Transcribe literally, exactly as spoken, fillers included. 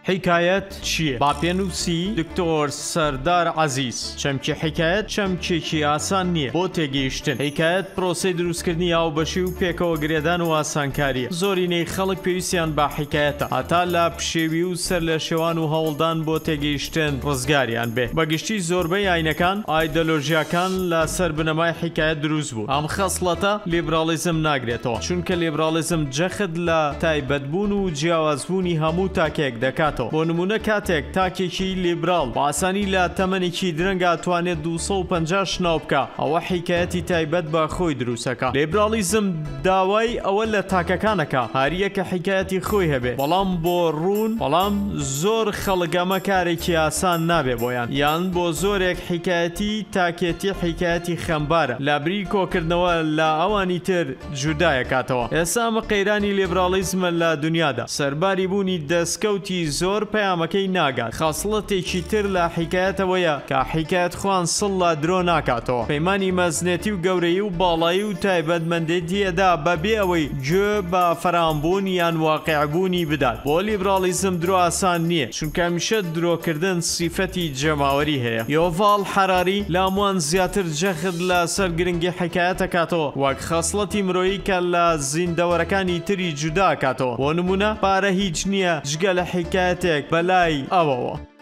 حکایەت چییە؟ با پێنووسی دکتۆر سەردار عەزیز. چەمکی حکایەت چەمکێکی ئاسان نییە بۆ تێگەیشتن. حکایەت پرۆسەی دروستکردنی هاوبەشی و پێکەوە گرێدان و ئاسانکاریە. زۆرینەی خەڵک پێویستیان با حکایەتە، هەتا لە پشێوی و سەر لە شێوان و هەوڵدان بۆ تێگەیشتن ڕزگاریان بێ. بەگشتی زۆربەی ئاینەکان ئایدۆلۆژیاکان لەسەر بنەمای حکایەت دروست بوو. ئەم خەسڵەتە لیبرالیزم ناگرێتەوە، چونکە لیبرالیزم جەخت لە تایبەتبوون و جیاوازبوونی هەموو تاکێک دەکاتەوە. بۆ نمونە کاتێک تاکێکی لیبرال بە ئاسانی لە تەمەنێکی درەنگە توانێت دووسە و پەنجا شناو بکە، ئەوە حکایەتی تایبەت بە خۆی دروستەکە. لیبرالیزم داوای ئەوە لە تاکەکانەکە هاریەکە حکایەتی خۆی هەبێ، بەڵام بۆ ڕوون بەڵام زۆر خەڵک ئەمە کارێکی ئاسان نابێ بۆیان، یان بۆ زۆرێک حکایەتی تاکێتی حکایەتی خەمبارە لابری کۆکردنەوە لە ئەوانی تر جودایەکاتەوە. ئێستا ئەمە قەیرانی لیبرالیزمە لە دنیادا، سەرباری بوونی دەستکەوتی زۆر پەیامەکەی ناگات. خاصڵەتێکی تر لە حکایەتەوەیە کە حکایەت خوان سڵ لە درۆ ناکاتەوە، پەیمانی مەزنێتی و گەورەی و باڵایی و تایبەتمەندێتیەدا بەبێ ئەوەی گوێ بە فەرامبوون یان واقعبوونی بدات. بۆ لیبرالیزم درۆ ئاسان نییە، چونکە هەمیشە درۆکردن سیفەتی جەماوەری هەیە. یۆڤال حەراری لە هەمووان زیاتر جەخت لە سەر گرنگی حکایەتەکاتەوە، وەک خەسڵەتی مرۆیی کە لە زیندەوەرەکانی تری جوداکاتەوە. بۆ نمونە پارە هیچ نییە جگە لە حکایەتێک بەلای ئەوەوە.